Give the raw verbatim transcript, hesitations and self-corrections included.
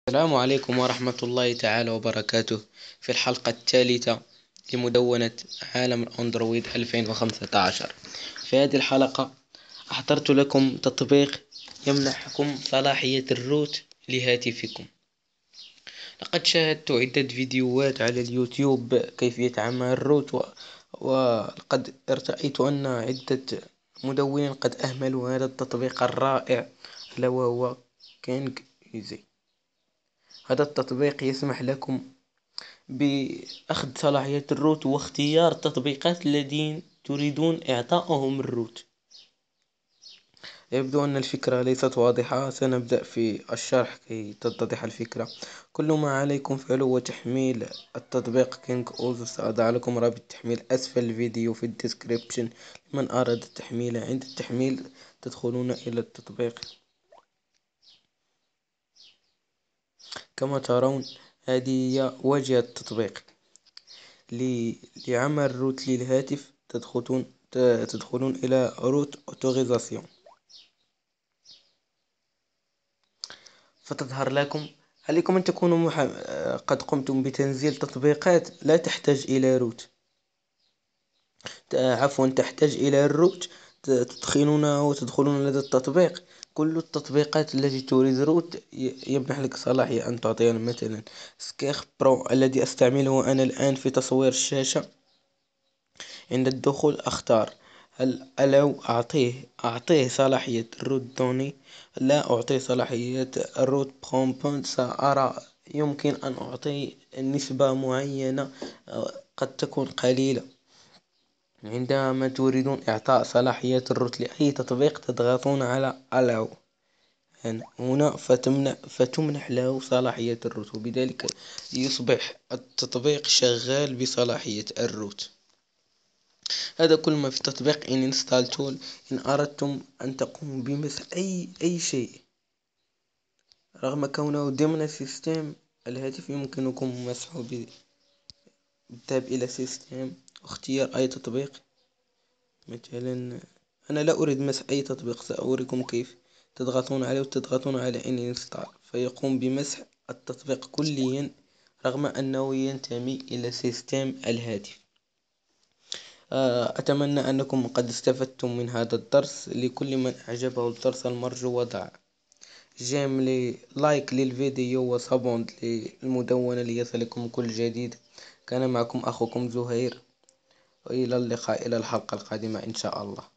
السلام عليكم ورحمة الله تعالى وبركاته. في الحلقة الثالثة لمدونة عالم الأندرويد ألفين وخمسة عشر. في هذه الحلقة أحضرت لكم تطبيق يمنحكم صلاحية الروت لهاتفكم. لقد شاهدت عدة فيديوهات على اليوتيوب كيف يتعامل الروت و... ولقد ارتأيت أن عدة مدونين قد أهملوا هذا التطبيق الرائع، ألا وهو كينج إيزي. هذا التطبيق يسمح لكم بأخذ صلاحية الروت واختيار التطبيقات الذين تريدون إعطائهم الروت. يبدو أن الفكرة ليست واضحة، سنبدأ في الشرح كي تتضح الفكرة. كل ما عليكم فعله هو تحميل التطبيق كينج أوزو. سأضع لكم رابط التحميل أسفل الفيديو في الديسكريبشن لمن أراد التحميل. عند التحميل تدخلون إلى التطبيق كما ترون. هذه هي واجهة التطبيق. لعمل روت للهاتف تدخلون تدخلون إلى روت اوتوريزاسيون، فتظهر لكم. عليكم أن تكونوا مح... قد قمتم بتنزيل تطبيقات لا تحتاج إلى روت، عفوا تحتاج إلى الروت. تدخلون وتدخلون لدى التطبيق. كل التطبيقات التي تريد روت يمنح لك صلاحية أن تعطيها. مثلا سكيخ برو الذي أستعمله أنا الآن في تصوير الشاشة. عند الدخول أختار هل ألو أعطيه أعطيه صلاحية الروت دوني، لا أعطيه صلاحية الروت برومبونت. سأرى يمكن أن أعطيه نسبة معينة، قد تكون قليلة. عندما تريدون إعطاء صلاحية الروت لأي تطبيق تضغطون على ألو هنا فتمنح فتمنح له صلاحية الروت، وبذلك يصبح التطبيق شغال بصلاحية الروت. هذا كل ما في تطبيق إن انستال تول. إن أردتم أن تقوموا بمسح أي أي شيء رغم كونه ضمن سيستم الهاتف، يمكنكم مسحه بالذهاب إلى سيستم واختيار أي تطبيق. مثلا أنا لا أريد مسح أي تطبيق، سأوريكم كيف. تضغطون عليه وتضغطون على إن انستال فيقوم بمسح التطبيق كليا رغم أنه ينتمي إلى سيستم الهاتف. أتمنى أنكم قد استفدتم من هذا الدرس. لكل من أعجبه الدرس المرجو وضع جيم لي لايك للفيديو وصابوند للمدونة ليصلكم كل جديد. كان معكم أخوكم زهير، وإلى اللقاء إلى الحلقة القادمة إن شاء الله.